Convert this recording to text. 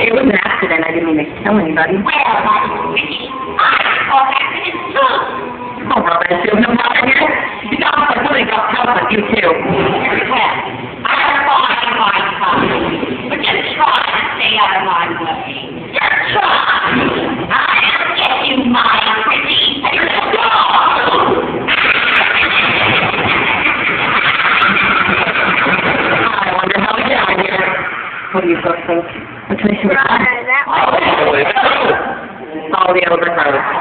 It was an accident. I didn't mean to kill anybody. Well, I thought accidents too. Oh, well, there's still no problem here. You know, I really got help with you, too. Well, I'm fine. But just try to stay out of my way. Just try. I'll get you, my pretty dog. I wonder how we got here. What do you both think? Which makes you That way. all the overgrowth.